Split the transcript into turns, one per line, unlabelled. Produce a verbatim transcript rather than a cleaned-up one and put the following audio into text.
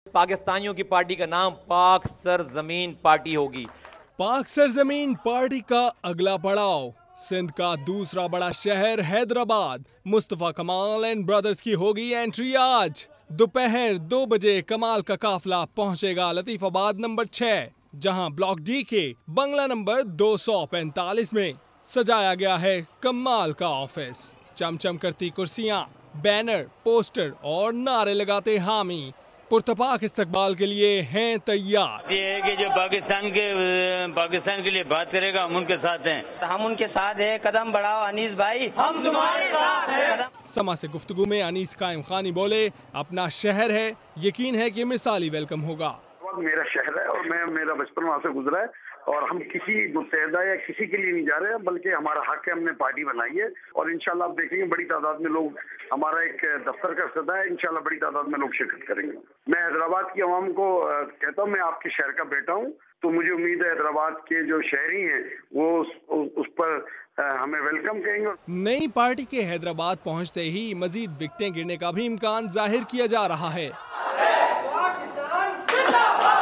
पाकिस्तानियों की पार्टी का नाम पाक सरजमीन पार्टी होगी।
पाक सरजमीन पार्टी का अगला पड़ाव सिंध का दूसरा बड़ा शहर हैदराबाद। मुस्तफा कमाल एंड ब्रदर्स की होगी एंट्री आज। दोपहर दो बजे कमाल का काफिला पहुंचेगा लतीफाबाद नंबर छह, जहां ब्लॉक डी के बंगला नंबर दो सौ पैंतालीस में सजाया गया है कमाल का ऑफिस। चमचम करती कुर्सियां, बैनर, पोस्टर और नारे लगाते हामी पुरतपाक इस्तकबाल के लिए हैं तैयार।
ये है कि जो पाकिस्तान के पाकिस्तान के लिए बात करेगा, हम उनके साथ हैं।
हम उनके साथ हैं। कदम बढ़ाओ अनीस भाई, हम तुम्हारे साथ हैं।
समा से गुफ्तगू में अनीस कायम खानी बोले, अपना शहर है, यकीन है कि मिसाली वेलकम होगा।
मेरा शहर है और मैं मेरा बचपन वहाँ से गुजरा है और हम किसी मुत्तहदा या किसी के लिए नहीं जा रहे हैं, बल्कि हमारा हक है, हमने पार्टी बनाई है और इंशाल्लाह आप देखेंगे बड़ी तादाद में लोग, हमारा एक दफ्तर का सदा है, इंशाल्लाह बड़ी तादाद में लोग शिरकत करेंगे। मैं हैदराबाद की अवाम को कहता हूँ, मैं आपके शहर का बेटा हूँ, तो मुझे उम्मीद है हैदराबाद के जो शहरी हैं वो उस, उस पर हमें वेलकम कहेंगे।
नई पार्टी के हैदराबाद पहुँचते ही मजीद विकेटें गिरने का भी इम्कान जाहिर किया जा रहा है।